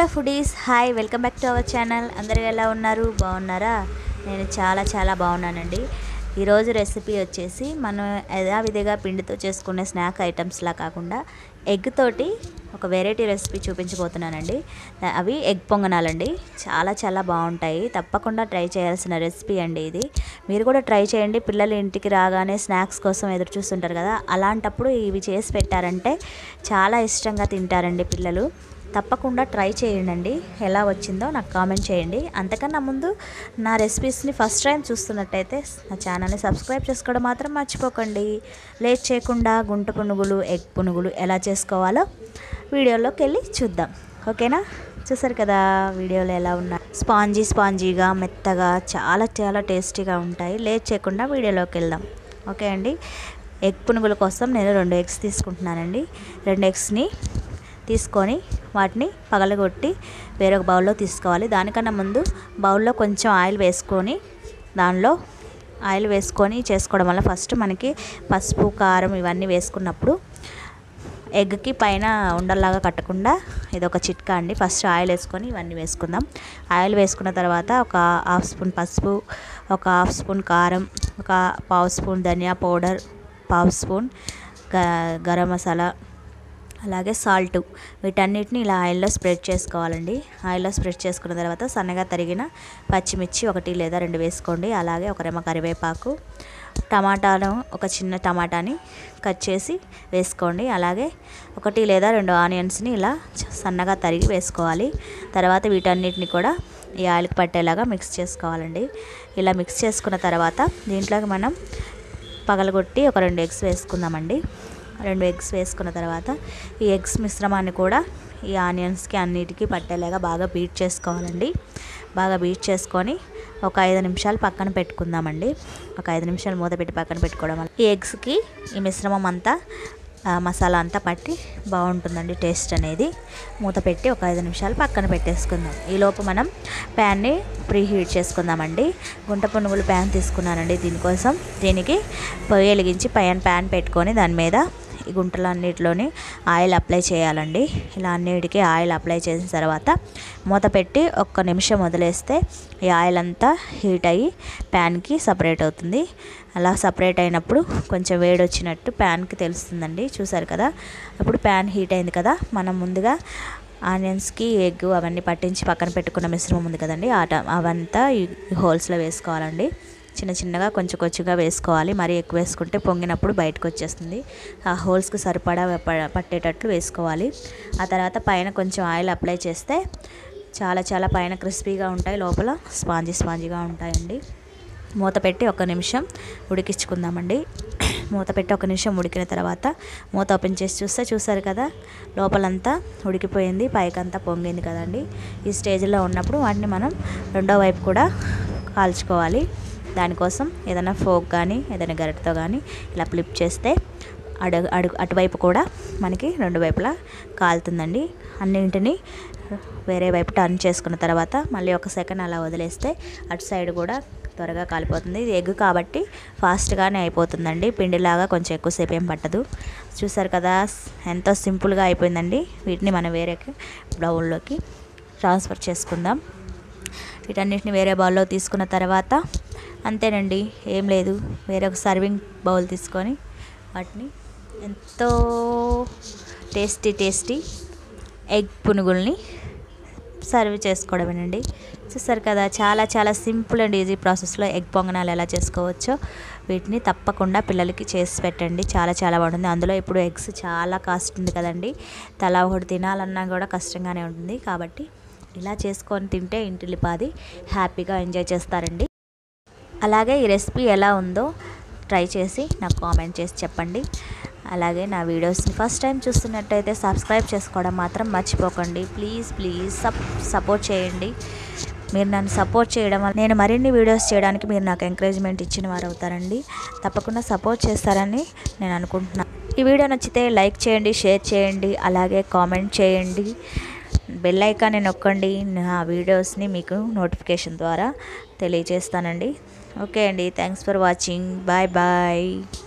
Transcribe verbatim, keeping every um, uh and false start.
Hello foodies, hi, welcome back to our channel. అందరూ ఎలా ఉన్నారు? బాగున్నారా? నేను చాలా చాలా బాగున్నానండి. ఈరోజు రెసిపీ వచ్చేసి మనం యథావిధిగా పిండితో చేసుకునే స్నాక్ ఐటమ్స్లా కాకుండా ఎగ్ తోటి ఒక వెరైటీ రెసిపీ చూపించబోతున్నానండి. అవి ఎగ్ పొంగనాలండి. చాలా చాలా బాగుంటాయి. తప్పకుండా ట్రై చేయాల్సిన రెసిపీ అండి ఇది. మీరు కూడా ట్రై చేయండి. పిల్లలు ఇంటికి రాగానే స్నాక్స్ కోసం ఎదురు చూస్తుంటారు కదా, అలాంటప్పుడు ఇవి చేసి పెట్టారంటే చాలా ఇష్టంగా తింటారండి పిల్లలు. తప్పకుండా ట్రై చేయండి. ఎలా వచ్చిందో నాకు కామెంట్ చేయండి. అంతకన్నా ముందు నా రెసిపీస్ని ఫస్ట్ టైం చూస్తున్నట్టయితే నా ఛానల్ని సబ్స్క్రైబ్ చేసుకోవడం మాత్రం మర్చిపోకండి. లేట్ చేయకుండా గుంట పునుగులు, ఎగ్ పునుగులు ఎలా చేసుకోవాలో వీడియోలోకి వెళ్ళి చూద్దాం. ఓకేనా? చూసారు కదా వీడియోలో ఎలా ఉన్నాయి. స్పాంజీ స్పాంజీగా మెత్తగా చాలా చాలా టేస్టీగా ఉంటాయి. లేట్ చేయకుండా వీడియోలోకి వెళ్దాం. ఓకే అండి. ఎగ్ పునుగుల కోసం నేను రెండు ఎగ్స్ తీసుకుంటున్నానండి. రెండు ఎగ్స్ని తీసుకొని వాటిని పగలగొట్టి వేరొక బౌల్లో తీసుకోవాలి. దానికన్నా ముందు బౌల్లో కొంచెం ఆయిల్ వేసుకొని దానిలో ఆయిల్ వేసుకొని చేసుకోవడం వల్ల ఫస్ట్ మనకి పసుపు, కారం ఇవన్నీ వేసుకున్నప్పుడు ఎగ్కి పైన ఉండల్లాగా కట్టకుండా ఇదొక చిట్కా అండి. ఫస్ట్ ఆయిల్ వేసుకొని ఇవన్నీ వేసుకుందాం. ఆయిల్ వేసుకున్న తర్వాత ఒక హాఫ్ స్పూన్ పసుపు, ఒక హాఫ్ స్పూన్ కారం, ఒక పావు స్పూన్ ధనియా పౌడర్, పావు స్పూన్ గ గరం మసాలా, అలాగే సాల్ట్, వీటన్నిటిని ఇలా ఆయిల్లో స్ప్రెడ్ చేసుకోవాలండి. ఆయిల్లో స్ప్రెడ్ చేసుకున్న తర్వాత సన్నగా తరిగిన పచ్చిమిర్చి ఒకటి లేదా రెండు వేసుకోండి. అలాగే ఒక రెమ్మ కరివేపాకు, టమాటాను ఒక చిన్న టమాటాని కట్ చేసి వేసుకోండి. అలాగే ఒకటి లేదా రెండు ఆనియన్స్ని ఇలా సన్నగా తరిగి వేసుకోవాలి. తర్వాత వీటన్నిటిని కూడా ఈ ఆయిల్కి పట్టేలాగా మిక్స్ చేసుకోవాలండి. ఇలా మిక్స్ చేసుకున్న తర్వాత దీంట్లోకి మనం పగలగొట్టి ఒక రెండు ఎగ్స్ వేసుకుందామండి. రెండు ఎగ్స్ వేసుకున్న తర్వాత ఈ ఎగ్స్ మిశ్రమాన్ని కూడా ఈ ఆనియన్స్కి అన్నిటికీ పట్టేలాగా బాగా బీట్ చేసుకోవాలండి. బాగా బీట్ చేసుకొని ఒక ఐదు నిమిషాలు పక్కన పెట్టుకుందామండి. ఒక ఐదు నిమిషాలు మూత పెట్టి పక్కన పెట్టుకోవడం వల్ల ఈ ఎగ్స్కి ఈ మిశ్రమం అంతా మసాలా అంతా పట్టి బాగుంటుందండి టేస్ట్ అనేది. మూత పెట్టి ఒక ఐదు నిమిషాలు పక్కన పెట్టేసుకుందాం. ఈలోపు మనం ప్యాన్ని ప్రీ హీట్ చేసుకుందామండి. గుంట పునుగులు ప్యాన్ తీసుకున్నానండి దీనికోసం. దీనికి పొయ్యి వెలిగించి పైన ప్యాన్ పెట్టుకొని దాని మీద ఈ గుంటలన్నిటిలోని ఆయిల్ అప్లై చేయాలండి. ఇలా అన్నిటికీ ఆయిల్ అప్లై చేసిన తర్వాత మూత పెట్టి ఒక్క నిమిషం వదిలేస్తే ఈ ఆయిల్ అంతా హీట్ అయ్యి ప్యాన్కి సపరేట్ అవుతుంది. అలా సపరేట్ అయినప్పుడు కొంచెం వేడి వచ్చినట్టు ప్యాన్కి తెలుస్తుందండి. చూసారు కదా, అప్పుడు ప్యాన్ హీట్ అయింది కదా. మనం ముందుగా ఆనియన్స్కి ఎగ్ అవన్నీ పట్టించి పక్కన పెట్టుకున్న మిశ్రమం ఉంది కదండి, ఆట అవంతా ఈ హోల్స్లో వేసుకోవాలండి. చిన్న చిన్నగా కొంచెం కొంచెంగా వేసుకోవాలి. మరీ ఎక్కువ వేసుకుంటే పొంగినప్పుడు బయటకు వచ్చేస్తుంది. ఆ హోల్స్కి సరిపడా పట్టేటట్లు వేసుకోవాలి. ఆ తర్వాత పైన కొంచెం ఆయిల్ అప్లై చేస్తే చాలా చాలా పైన క్రిస్పీగా ఉంటాయి, లోపల స్పాంజీ స్పాంజీగా ఉంటాయండి. మూత పెట్టి ఒక నిమిషం ఉడికించుకుందామండి. మూత పెట్టి ఒక నిమిషం ఉడికిన తర్వాత మూత ఓపెన్ చేసి చూస్తే చూసారు కదా లోపలంతా ఉడికిపోయింది, పైకంతా పొంగింది కదండి. ఈ స్టేజ్లో ఉన్నప్పుడు వాటిని మనం రెండో వైపు కూడా కాల్చుకోవాలి. దానికోసం ఏదైనా ఫోక్ కానీ ఏదైనా గరిటతో కానీ ఇలా ఫ్లిప్ చేస్తే అడుగు అడుగు అటువైపు కూడా మనకి రెండు వైపులా కాలుతుందండి. అన్నింటినీ వేరే వైపు టర్న్ చేసుకున్న తర్వాత మళ్ళీ ఒక సెకండ్ అలా వదిలేస్తే అటు సైడ్ కూడా త్వరగా కాలిపోతుంది. ఇది ఎగ్ కాబట్టి ఫాస్ట్గానే అయిపోతుందండి. పిండిలాగా కొంచెం ఎక్కువసేపు ఏం పట్టదు. చూసారు కదా ఎంతో సింపుల్గా అయిపోయిందండి. వీటిని మనం వేరే బౌల్లోకి ట్రాన్స్ఫర్ చేసుకుందాం. వీటన్నిటిని వేరే బౌల్లో తీసుకున్న తర్వాత అంతేనండి, ఏం లేదు. వేరే ఒక సర్వింగ్ బౌల్ తీసుకొని వాటిని ఎంతో టేస్టీ టేస్టీ ఎగ్ పునుగుల్ని సర్వ్ చేసుకోవడమేనండి. చూసారు కదా చాలా చాలా సింపుల్ అండ్ ఈజీ ప్రాసెస్లో ఎగ్ పొంగనాలు ఎలా చేసుకోవచ్చో వీటిని తప్పకుండా పిల్లలకి చేసి పెట్టండి. చాలా చాలా బాగుంటుంది. అందులో ఇప్పుడు ఎగ్స్ చాలా కాస్ట్ ఉంది కదండి, తలా ఒకటి తినాలన్నా కూడా కష్టంగానే ఉంటుంది. కాబట్టి ఇలా చేసుకొని తింటే ఇంటిల్లిపాది హ్యాపీగా ఎంజాయ్ చేస్తారండి. అలాగే ఈ రెసిపీ ఎలా ఉందో ట్రై చేసి నాకు కామెంట్ చేసి చెప్పండి. అలాగే నా వీడియోస్ని ఫస్ట్ టైం చూస్తున్నట్టయితే సబ్స్క్రైబ్ చేసుకోవడం మాత్రం మర్చిపోకండి. ప్లీజ్ ప్లీజ్ సప్ సపోర్ట్ చేయండి. మీరు నన్ను సపోర్ట్ చేయడం వల్ల నేను మరిన్ని వీడియోస్ చేయడానికి మీరు నాకు ఎంకరేజ్మెంట్ ఇచ్చిన వారు అవుతారండి. తప్పకుండా సపోర్ట్ చేస్తారని నేను అనుకుంటున్నాను. ఈ వీడియో నచ్చితే లైక్ చేయండి, షేర్ చేయండి, అలాగే కామెంట్ చేయండి. బెల్ ఐకాన్ని నొక్కండి. నా వీడియోస్ని మీకు నోటిఫికేషన్ ద్వారా తెలియజేస్తానండి. ఓకే అండి, thanks for watching. Bye bye.